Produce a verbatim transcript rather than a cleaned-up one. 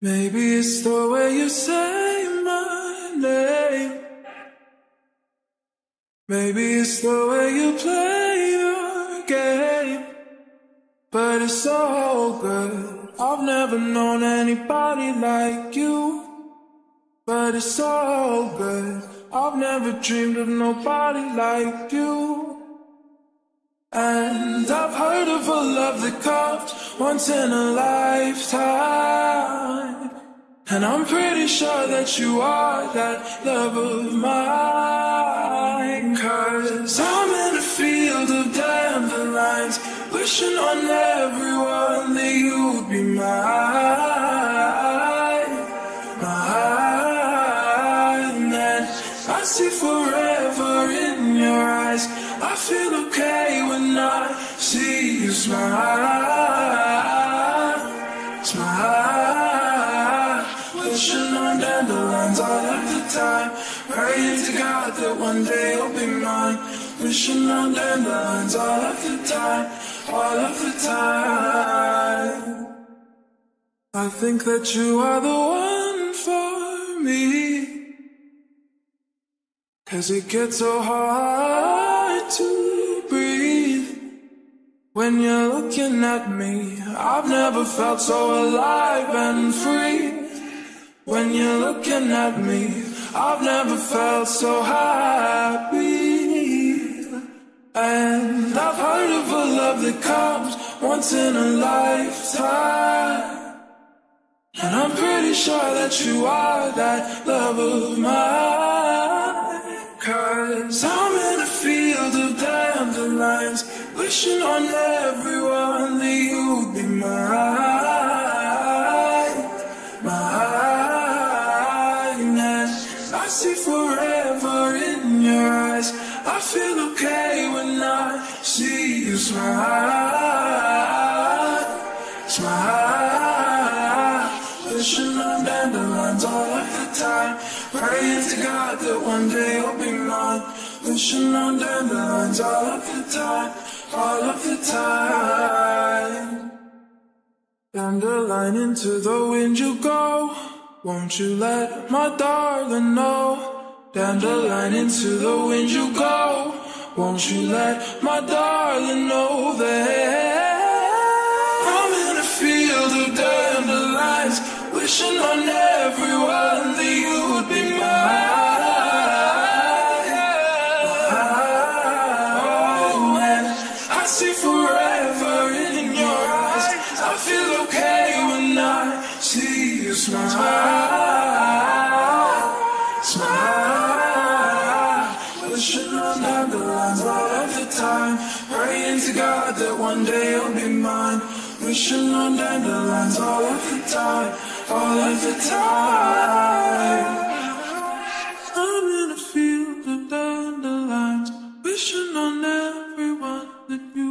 Maybe it's the way you say my name. Maybe it's the way you play your game. But it's so good. I've never known anybody like you. But it's so good. I've never dreamed of nobody like you. And I've heard of a love that comes once in a lifetime. And I'm pretty sure that you are that love of mine. Cause I'm in a field of dandelions, wishing on everyone that you'd be mine, mine. And I see forever in your eyes. I feel okay when I see you smile, smile. Wishing on dandelions all of the time, praying to God that one day you'll be mine. Wishing on dandelions all of the time, all of the time. I think that you are the one for me, 'cause it gets so hard to breathe when you're looking at me. I've never felt so alive and free. When you're looking at me, I've never felt so happy. And I've heard of a love that comes once in a lifetime. And I'm pretty sure that you are that love of mine. 'Cause I'm in a field of dandelions, wishing on everyone that you'd be mine, mine. And I see forever in your eyes. I feel okay when I see you smile, smile. Wishing on dandelions all of the time, praying to God that one day you'll be mine. Wishing on dandelions all of the time, all of the time. Dandelion, into the wind you go. Won't you let my darling know? Dandelion, into the wind you go. Won't you let my darling know that I'm in a field of dandelions, wishing on everyone that you would be mine. Oh, and I see forever in your eyes. I feel okay when I see you smile, smile. Wishing on dandelions all of the time, praying to God that one day you'll be mine. Wishing on dandelions all of the time, all of the time. I'm in a field of dandelions, wishing on everyone that you